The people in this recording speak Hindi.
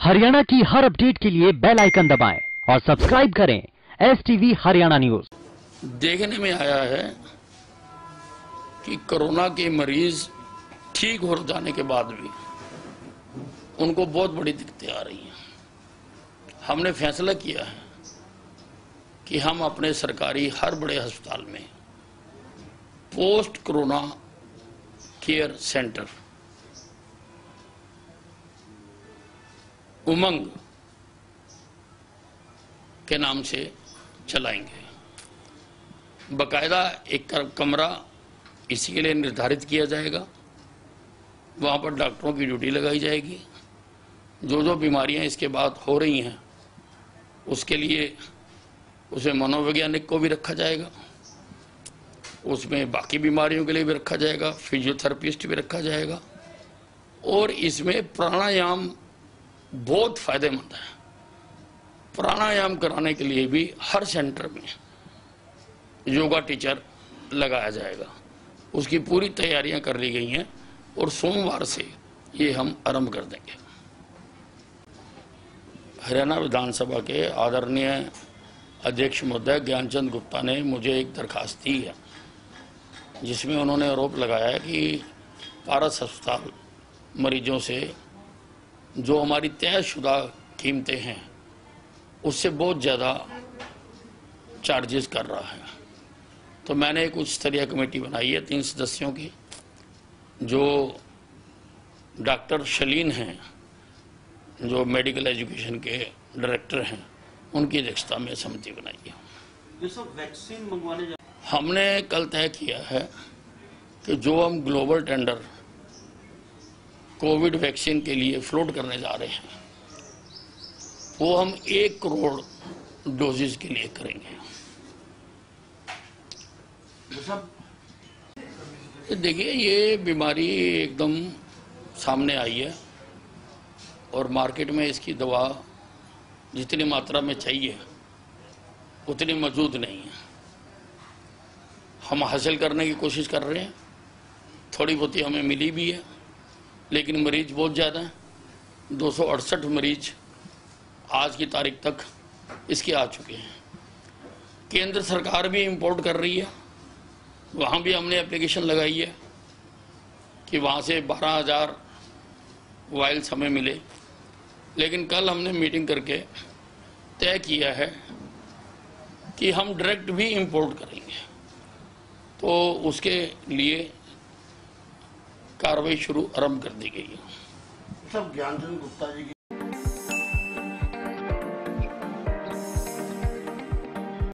हरियाणा की हर अपडेट के लिए बेल आइकन दबाएं और सब्सक्राइब करें STV हरियाणा न्यूज। देखने में आया है कि कोरोना के मरीज ठीक हो जाने के बाद भी उनको बहुत बड़ी दिक्कतें आ रही हैं। हमने फैसला किया है कि हम अपने सरकारी हर बड़े अस्पताल में post corona care centre Umang के नाम से चलाएंगे। बकायदा एक कमरा इसी के लिए निर्धारित किया जाएगा, वहाँ पर डॉक्टरों की ड्यूटी लगाई जाएगी। जो जो बीमारियाँ इसके बाद हो रही हैं उसके लिए उसमें मनोवैज्ञानिक को भी रखा जाएगा, उसमें बाकी बीमारियों के लिए भी रखा जाएगा, फिजियोथेरेपिस्ट भी रखा जाएगा। और इसमें प्राणायाम बहुत फायदेमंद है। प्राणायाम कराने के लिए भी हर सेंटर में योगा टीचर लगाया जाएगा। उसकी पूरी तैयारियां कर ली गई हैं और सोमवार से ये हम आरंभ कर देंगे। हरियाणा विधानसभा के आदरणीय अध्यक्ष महोदय ज्ञानचंद गुप्ता ने मुझे एक दरखास्त दी है, जिसमें उन्होंने आरोप लगाया है कि पारस अस्पताल मरीजों से जो हमारी तयशुदा कीमतें हैं उससे बहुत ज़्यादा चार्जेस कर रहा है। तो मैंने एक उच्च स्तरीय कमेटी बनाई है 3 सदस्यों की, जो डॉक्टर शलीन हैं, जो मेडिकल एजुकेशन के डायरेक्टर हैं, उनकी अध्यक्षता में समिति बनाई है। ये सब वैक्सीन मंगवाने हमने कल तय किया है कि जो हम ग्लोबल टेंडर कोविड वैक्सीन के लिए फ्लोट करने जा रहे हैं वो हम 1 करोड़ डोजेज के लिए करेंगे। देखिए, ये बीमारी एकदम सामने आई है और मार्केट में इसकी दवा जितनी मात्रा में चाहिए उतनी मौजूद नहीं है। हम हासिल करने की कोशिश कर रहे हैं, थोड़ी बहुती हमें मिली भी है, लेकिन मरीज बहुत ज़्यादा हैं। 268 मरीज आज की तारीख तक इसके आ चुके हैं। केंद्र सरकार भी इंपोर्ट कर रही है, वहाँ भी हमने एप्लीकेशन लगाई है कि वहाँ से 12,000 वायल्स हमें मिले। लेकिन कल हमने मीटिंग करके तय किया है कि हम डायरेक्ट भी इंपोर्ट करेंगे, तो उसके लिए कार्रवाई आरंभ कर दी गई है। सब ज्ञानचंद गुप्ता जी की